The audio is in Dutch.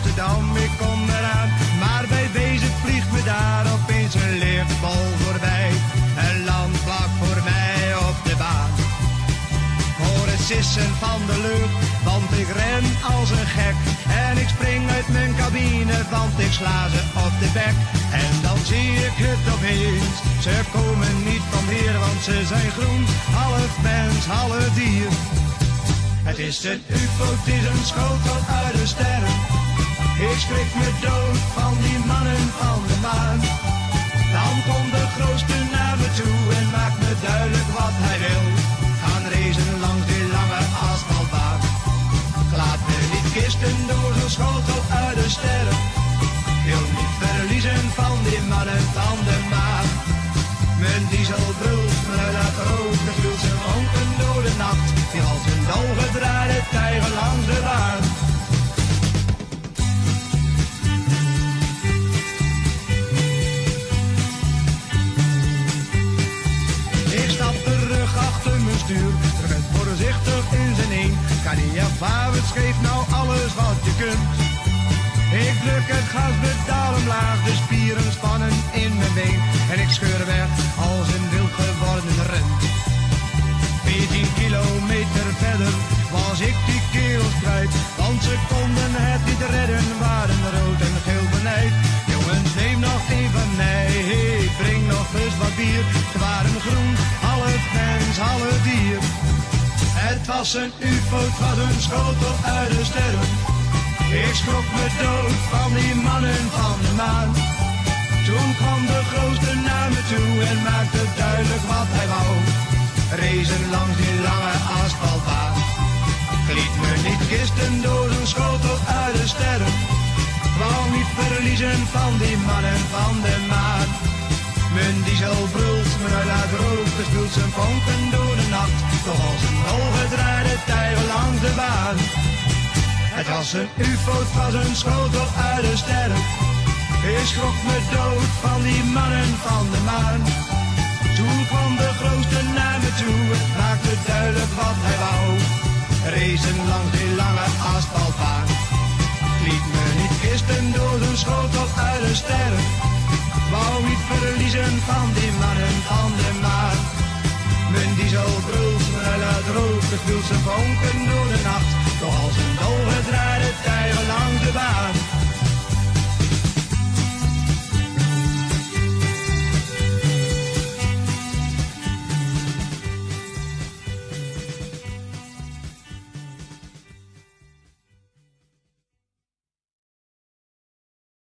Amsterdam, ik kom eraan. Maar bij Wezen vliegt me daar opeens een lichtbol voorbij. Een land vlak voor mij op de baan. Hoor het sissen van de lucht, want ik ren als een gek. En ik spring uit mijn cabine, want ik sla ze op de bek. En dan zie ik het opeens, ze komen niet van hier, want ze zijn groen. Half mens, half dier. Het is een ufo, het is een schotel uit de sterren. Ik schrik me dood van die mannen van de maan. Dan komt de grootste naar me toe en maakt me duidelijk wat hij wil. Gaan racen langs die lange asfaltbaan. Ik laat me niet kisten door zo'n schotel uit de sterren. Wil niet verliezen van die mannen van de maan. Mijn diesel brult, me laat rood, gevoelt zijn vonken door de nacht. Die als een dolgedraaide tijger langs de baan. Ik stap terug achter mijn stuur, terug voorzichtig in zijn een. Kan niet ervaren, het geeft nou alles wat je kunt. Ik druk het gaspedaal omlaag, de spieren spannen in mijn been. En ik scheur weg als een wild geworden rund. 14 kilometer verder was ik die kerels kwijt. Want ze konden het niet redden, waren rood en geel benijd. Jongens, neem nog een van mij, hey, breng nog eens wat bier. Ze waren groen, half mens, half dier. Het was een ufo, het was een schotel uit de sterren. Ik schrok me dood van die mannen van de maan. Toen kwam de grootste naar me toe en maakte duidelijk wat hij wou. Racen langs die lange asfaltbaan. Ik liet me niet kisten door een schotel uit de sterren. Wou niet verliezen van die mannen van de maan. Mijn diesel brult, mijn laat rook, gespuwd zijn vonken door de nacht. Toch als een dolgedraaide tijger langs de baan. Het was een ufo, het was een schotel uit de sterren. Ik schrok me dood van die mannen van de maan. Toen kwam de grootste naar me toe, het maakte duidelijk wat hij wou. Racen langs die lange asfaltbaan. Ik liet me niet kisten door zo'n schotel uit de sterren. Wou niet verliezen van die mannen van de maan. Mijn diesel brult, mijn laat rook, gespuwd zijn vonken door de nacht. Toch als een dolgedraaide tijger langs